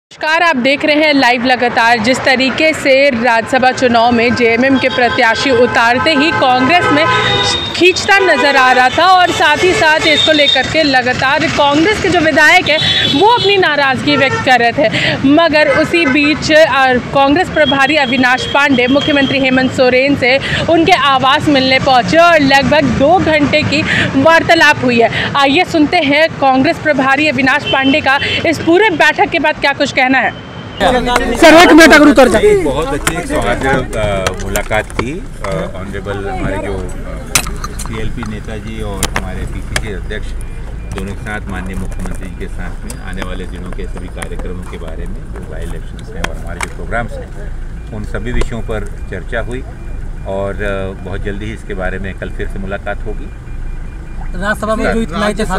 नमस्कार, आप देख रहे हैं लाइव लगातार। जिस तरीके से राज्यसभा चुनाव में जेएमएम के प्रत्याशी उतारते ही कांग्रेस में खींचतान नज़र आ रहा था और साथ ही साथ इसको लेकर के लगातार कांग्रेस के जो विधायक हैं वो अपनी नाराज़गी व्यक्त कर रहे थे। मगर उसी बीच कांग्रेस प्रभारी अविनाश पांडे मुख्यमंत्री हेमंत सोरेन से उनके आवास मिलने पहुँचे और लगभग 2 घंटे की वार्तालाप हुई है। आइए सुनते हैं कांग्रेस प्रभारी अविनाश पांडे का इस पूरे बैठक के बाद क्या कुछ कहना है। बहुत अच्छी एक सौहार्द मुलाकात थी। ऑनरेबल हमारे जो सीएलपी नेताजी और हमारे पीसीसी अध्यक्ष दोनों के साथ माननीय मुख्यमंत्री जी के साथ में आने वाले दिनों के सभी कार्यक्रमों के बारे में जो बाई इलेक्शंस हैं और हमारे जो प्रोग्राम्स हैं उन सभी विषयों पर चर्चा हुई और बहुत जल्दी ही इसके बारे में कल फिर से मुलाकात होगी। राज्यसभा में जो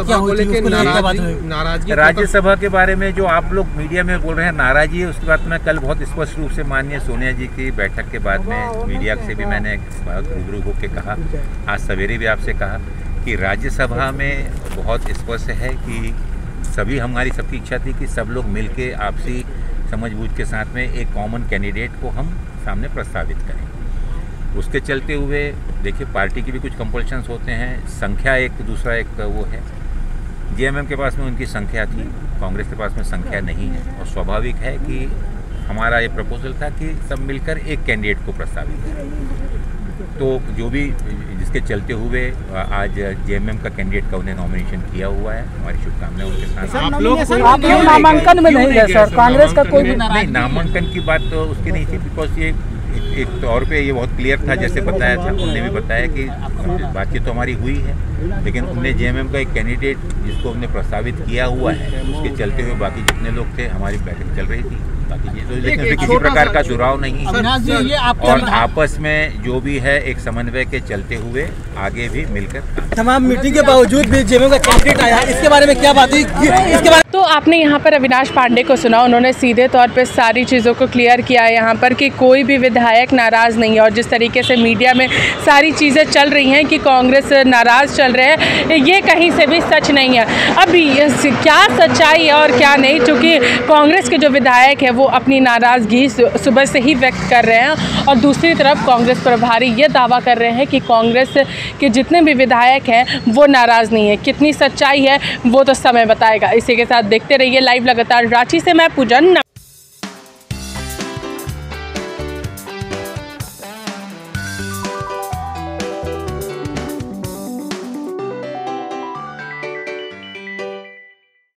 नाराजगी राज्यसभा के बारे में जो आप लोग मीडिया में बोल रहे हैं नाराजगी है, उसकी बात मैं कल बहुत स्पष्ट रूप से माननीय सोनिया जी की बैठक के बाद में मीडिया से भी मैंने रूबरू होकर कहा, आज सवेरे भी आपसे कहा कि राज्यसभा में बहुत स्पष्ट है कि हमारी सबकी इच्छा थी कि सब लोग मिलके आपसी समझबूझ के साथ में एक कॉमन कैंडिडेट को हम सामने प्रस्तावित करें। उसके चलते हुए देखिए पार्टी की भी कुछ कंपल्शंस होते हैं, संख्या दूसरा एक वो है। जेएमएम के पास में उनकी संख्या थी, कांग्रेस के पास में संख्या नहीं है और स्वाभाविक है कि हमारा ये प्रपोजल था कि सब मिलकर एक कैंडिडेट को प्रस्तावित करें। तो जो भी जिसके चलते हुए आज जेएमएम का कैंडिडेट का उन्हें नॉमिनेशन किया हुआ है, हमारी शुभकामनाएं उनके साथ। आप लोग नामांकन में नहीं है सर, कांग्रेस का कोई नहीं, नामांकन की बात तो उसकी नहीं थी, बिकॉज ये एक तौर पे ये बहुत क्लियर था, जैसे बताया था उन्होंने भी बताया कि बातचीत तो हमारी हुई है, लेकिन उनने जेएमएम का एक कैंडिडेट जिसको हमने प्रस्तावित किया हुआ है उसके चलते हुए बाकी जितने लोग थे हमारी बैठक चल रही थी। बाकी तो लेकिन किसी प्रकार का दुराव नहीं और आपस में जो भी है एक समन्वय के चलते हुए आगे भी मिलकर तमाम मीटिंग के बावजूद भी जेएमएम का कैंडिडेट आया, इसके बारे में क्या बात हुई? इसके बारे तो आपने यहाँ पर अविनाश पांडे को सुना, उन्होंने सीधे तौर पे सारी चीज़ों को क्लियर किया है यहाँ पर कि कोई भी विधायक नाराज़ नहीं है। और जिस तरीके से मीडिया में सारी चीज़ें चल रही हैं कि कांग्रेस नाराज़ चल रहे हैं, ये कहीं से भी सच नहीं है। अभी क्या सच्चाई है और क्या नहीं, क्योंकि कांग्रेस के जो विधायक है वो अपनी नाराज़गी सुबह से ही व्यक्त कर रहे हैं और दूसरी तरफ कांग्रेस प्रभारी ये दावा कर रहे हैं कि कांग्रेस के जितने भी विधायक हैं वो नाराज़ नहीं है। कितनी सच्चाई है वो तो समय बताएगा। इसी के साथ देखते रहिए लाइव लगातार। रांची से मैं पूजन।